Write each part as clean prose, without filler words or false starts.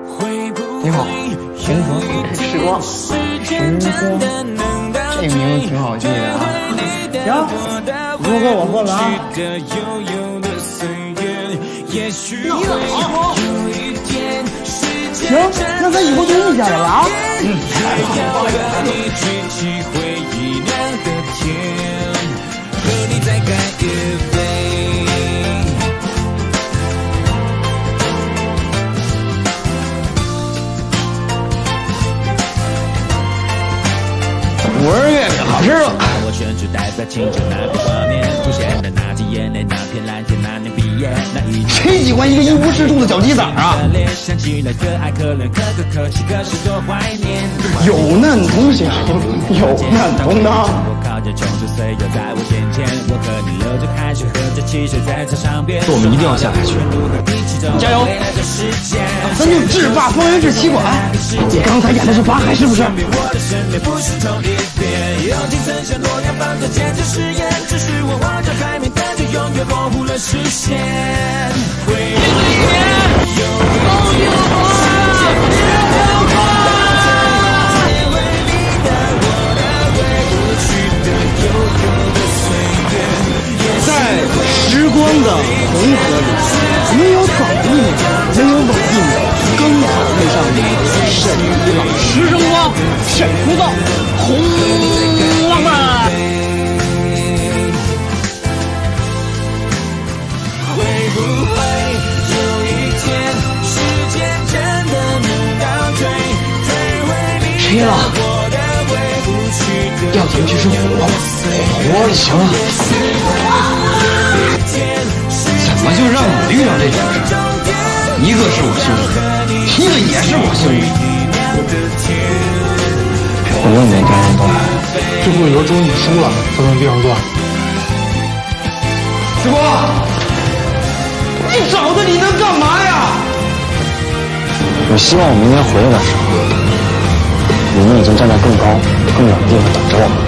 你好，红河时光，这名字挺好记的啊。 行，如果我喝了啊。行，那咱以后就一家人了啊。 5儿月饼好吃了。谁喜欢一个一无是处的小鸡仔啊？有难同享，有难同当。我们一定要下海去，加油！咱就制霸方圆制气管。你刚才演的是法海是不是？实现回忆里有一天在时光的红河里，没有早一秒，没有晚一秒，刚好配上你沈浮躁石生光，沈浮躁红浪漫。会不会有一天，时间真的能倒退回你谁了？要停去是火，火行了。怎么就让我遇到这种事？一个是我幸运，一个也是我幸运。我问没该让断，这不由终于输了，咱们别让断。时光。你找的你能干嘛呀？我希望我明天回来的时候，你们已经站在更高、更远的地方等着我。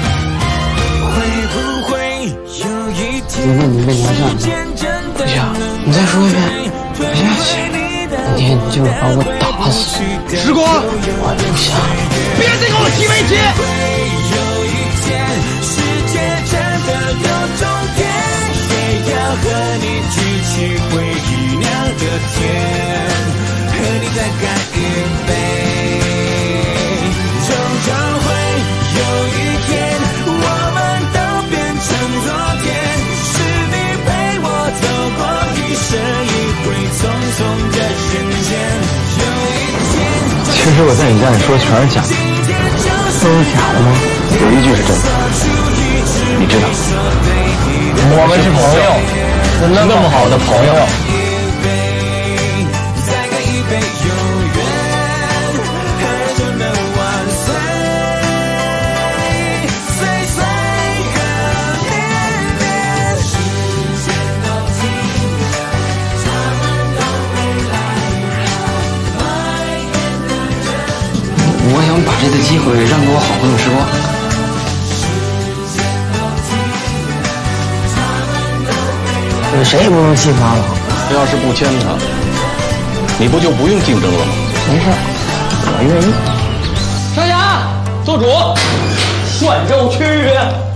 你问你为啥下去？不行，你再说一遍。不下去，明天你就把我打死。时光，我不想。别再给我提围棋。和你举起回忆酿的甜，和你再干一杯，终究会有一天，我们都变成昨天，是你陪我走过一生一回匆匆的人间，有一天。其实我在你家里说的全是假的，都是假的吗？有一句是真的，你知道，我们是朋友。那么好的朋友，我想把这次机会让给我好朋友时光。谁也不能欺负他了。 要是不签他，你不就不用竞争了吗？ 没事，我愿意。 上侠，做主，算州区。